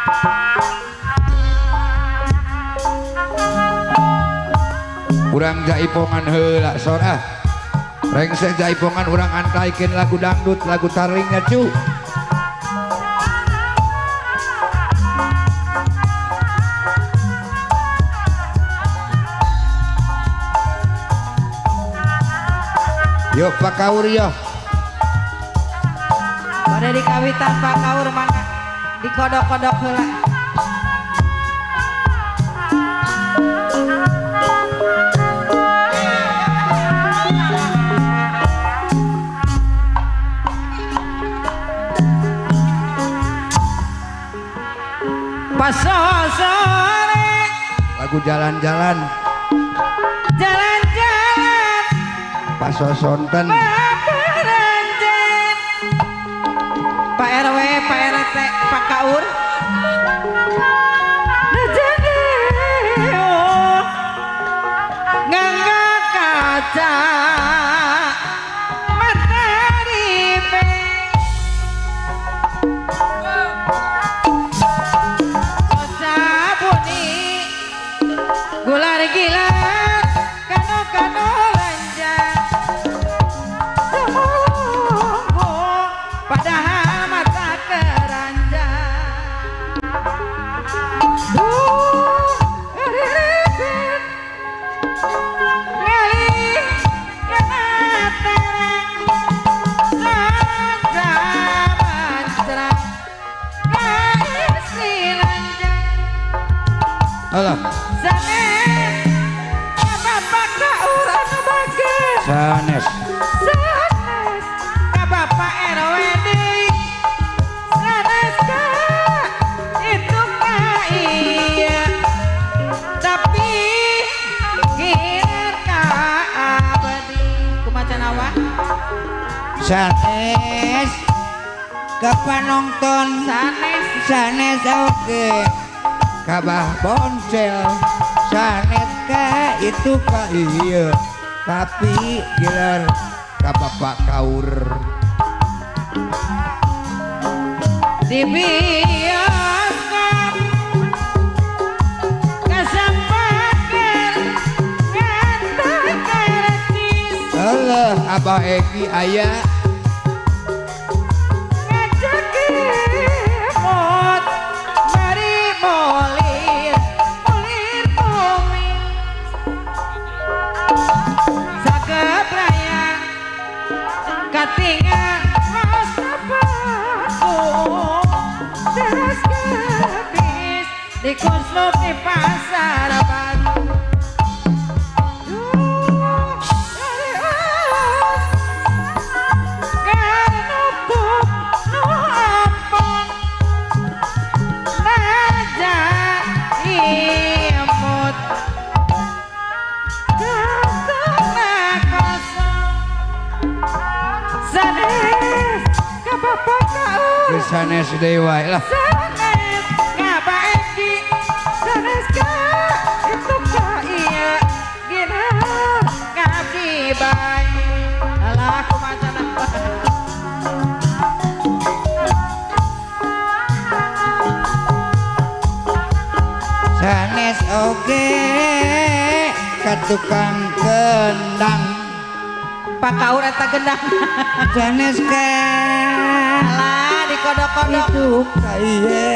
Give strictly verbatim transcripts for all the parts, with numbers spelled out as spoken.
Urang jaipongan heula sora rengseh jaipongan urang antaikeun lagu dangdut lagu tarlingnya cu yo Pak Kaur yo pada dikawitan Pak Kaur mangga dikodok-kodok heula pas sore lagu jalan-jalan jalan-jalan pas sosonten Pak R W Pak R T Pak Kaur ngangga kaca gular gila kano-kano lanjang semunggu padahal mata keranjang duh ngeribet ngalih kena terang saja mancerang ngaisi lanjang alah sanes Bapak Kaur anu bagus sanes sanes ka Bapak R W deui sanes ka itu ka iya tapi gilir ka abadi kumaca nawa sanes ke panonton sanes sanes oke kabah bonsel sanes ka itu ka iya tapi gilar ka Bapak Kaur di bioskop kasampakeun ngantar karcis Allah Abah Egi aya ngajak imut mari molir molir bumi sakebrayang katingan wastapaku teras gadis di kusluk di pasar baru sanes dewa lah sanes ka Pak Egi sanes ka itu ka iya gina ngabdi bae alah kumaca sanes oge ka tukang kendang Pak Kaur eta gendang sanes ka alah dikodok-kodok itu ka iye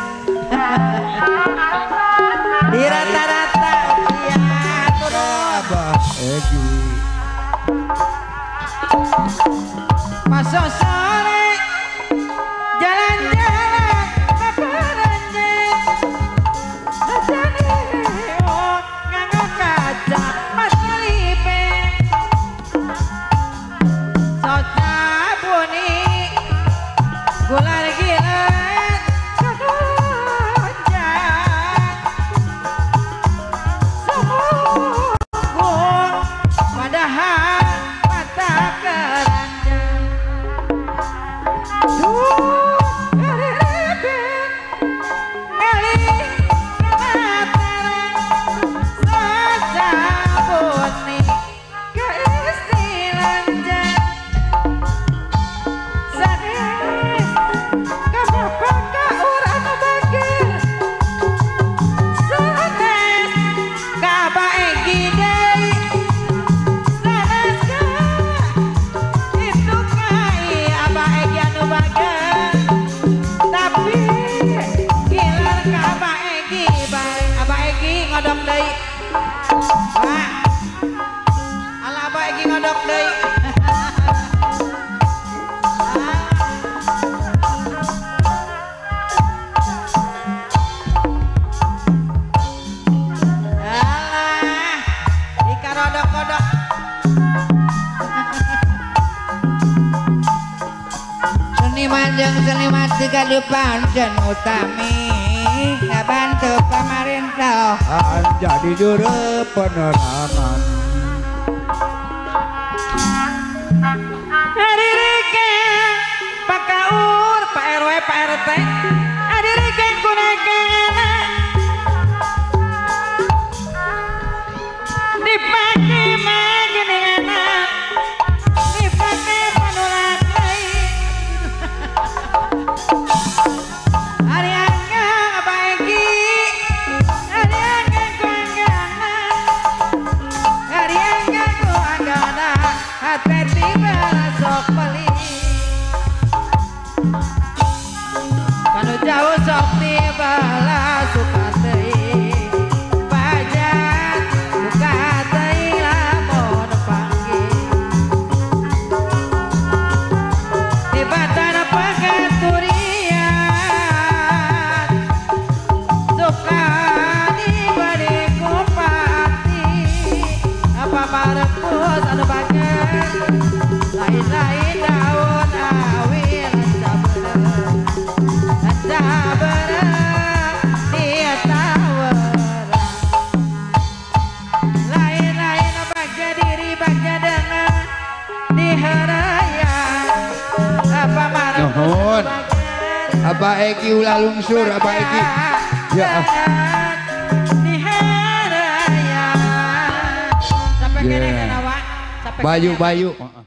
di rata-rata iya turun Abah Egi masuk sore jalan-jalan ke Peranjen sajane oh nganggo kaca mas lipe soca buni gular gilar kadonjang semunggu padahal mata keranjang duh ngeribet ngalih kena terang soca buni keistilanjang sanes ka Bapak sekali pancen utami ngabantu pemerintah jadi juru penerangan. hari rike Pak Kaur Pak R W Pak R T hari rike kunekana dipake magenena dipake panulak lain hari angga baiki hari angga kuanggana hari angga kuanggana hati tiba sok beli kanu jauh sok tiba lah suka tei pajan suka tei lamun panggil di batara pekaturian suka diberi kupati apa marepus anu baget lain-lain daun awil sabener sabener dia tawer lain-lain bagja diri bagja dengan diharayan apa Nuhun. marepus Abah Eki ulah lungsur Abah Eki. Ya. diharayan sampai Yeah. kene kana wa sampai Bayu kene. Bayu.